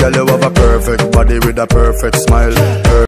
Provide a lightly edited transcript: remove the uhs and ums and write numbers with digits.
Girl, you have a perfect body with a perfect smile.